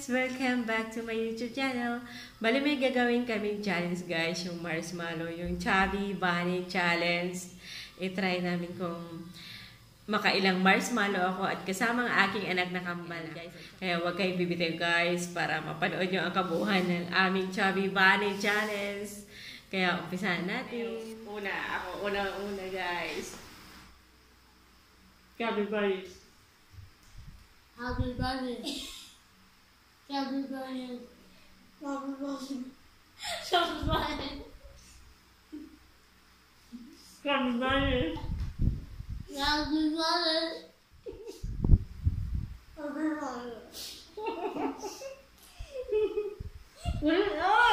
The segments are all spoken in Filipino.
Welcome back to my YouTube channel. Bali may gagawin kaming challenge guys, yung marshmallow, yung Chubby Bunny Challenge. I-try namin kung makailang marshmallow ako at kasama ang aking anak na kambal. Kaya huwag kayong bibitaw guys para mapanood nyo ang kabuuan ng aming Chubby Bunny Challenge. Kaya umpisahan natin. Ako una guys. Chubby Bunny. Chubby Bunny. Chubby Bunny. Chubby Bunny. Chubby Bunny. Chubby Bunny. Chubby Bunny. Chubby Bunny.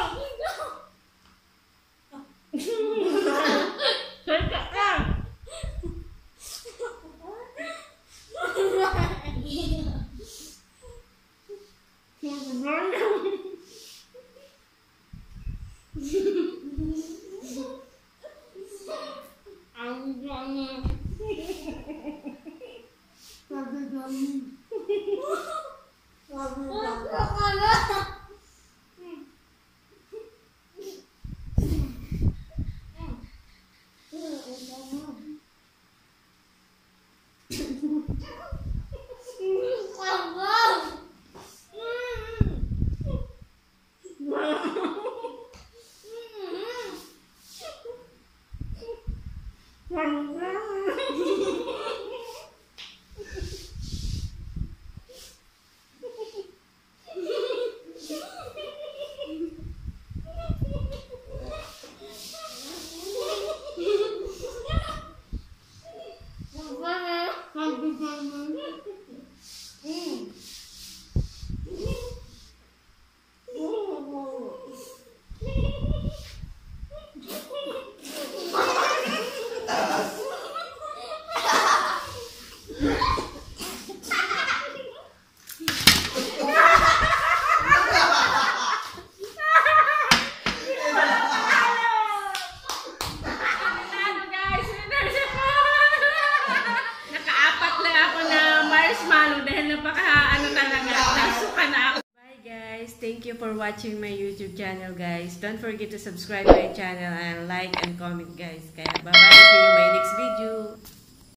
Thank you for watching my YouTube channel guys. Don't forget to subscribe my channel and like and comment guys. Kaya bye bye, see you in my next video.